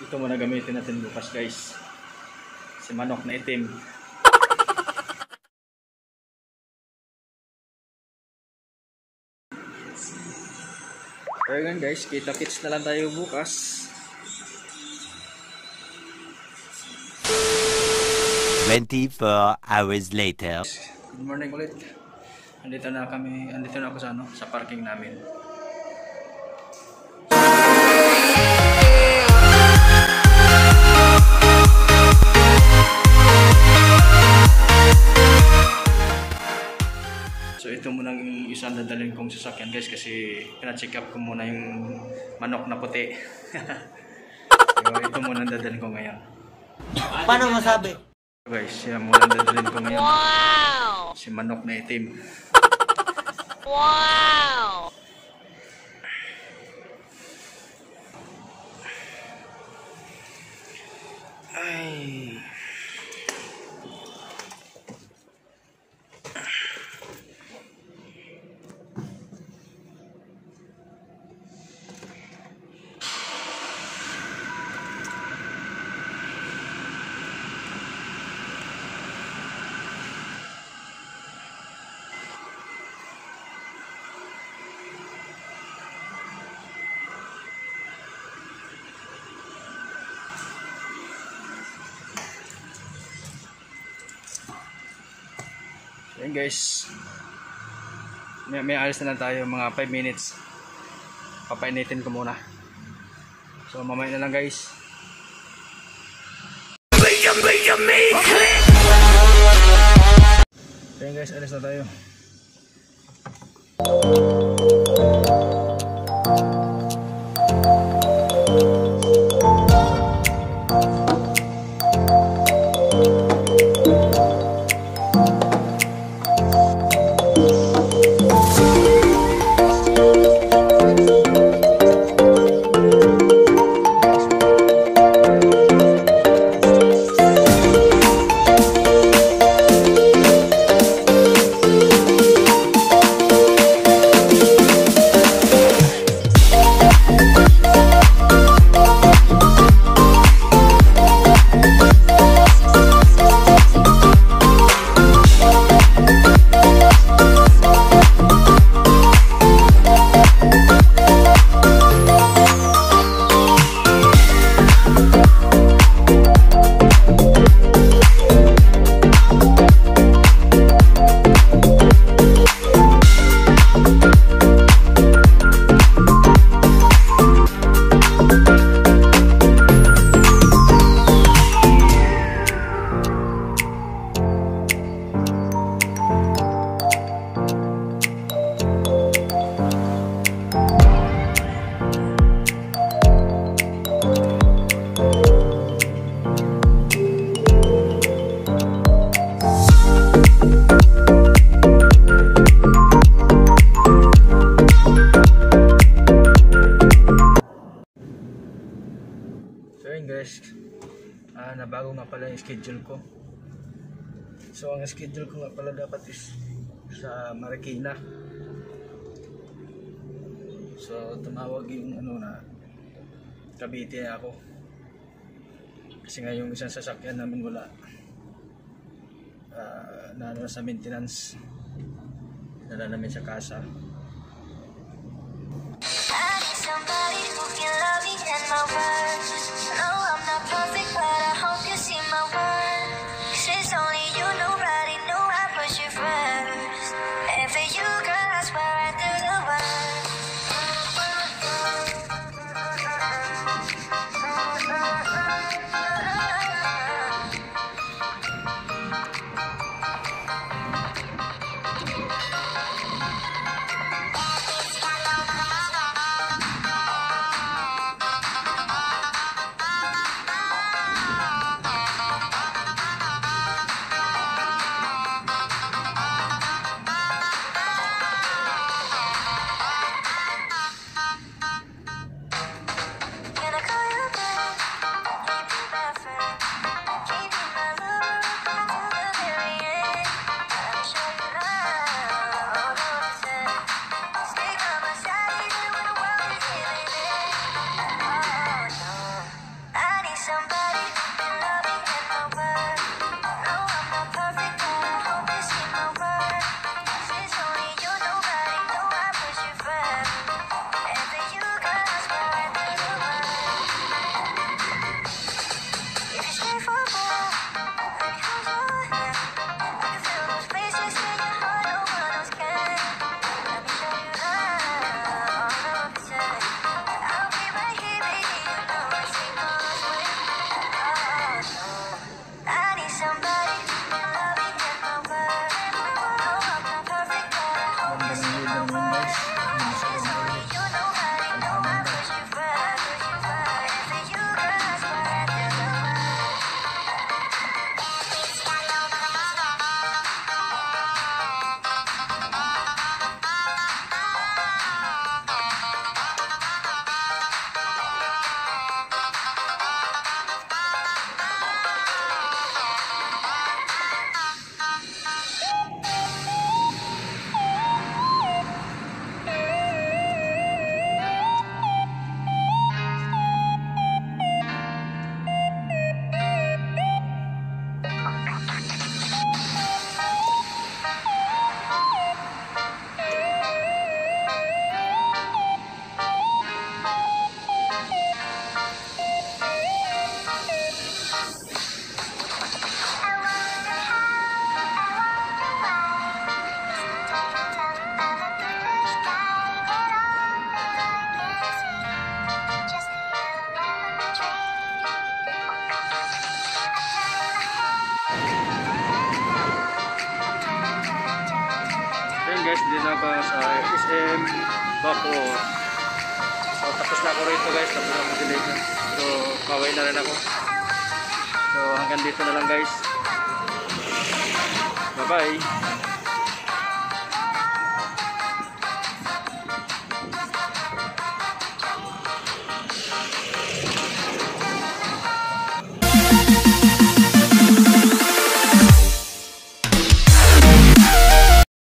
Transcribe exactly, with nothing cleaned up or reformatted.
Ito muna gamitin natin bukas guys. Si manok na itim. Kaya gan guys, kita-kits na lang tayo bukas. twenty-four hours later. Good morning ulit. Andito na kami, andito na ako sa ano, sa parking namin. So ito muna yung isang dadalhin kong sasakyan guys kasi pina-check up ko muna yung manok na puti. So ito muna dadalhin ko ngayon. Paano masabi? Guys, yan muna dadalhin ko ngayon. Wow! Si manok na itim. Wow! Ay. Ayan guys, may, may alis na lang tayo mga five minutes. Papainitin ko muna. So mamaya na lang guys. Ayan guys, alis na tayo. Guys, ah, nabago nga pala yung schedule ko. So ang schedule ko nga pala dapat is sa Marikina. So tumawag yung ano na Cavite ako. Kasi nga yung isang sasakyan namin wala uh, na ano sa maintenance. Dala namin sa kasa. Somebody who can love me and my words. No, I'm not perfect, but I hope you see my worth. 'Cause it's only you, nobody knew I put you first. And for you, girl, I swear I do the work. guys, din ako sa S M bacoor. So tapos na ako rito guys, tapos na ako dito. So kaway na rin ako. So hanggang dito na lang guys. Bye bye.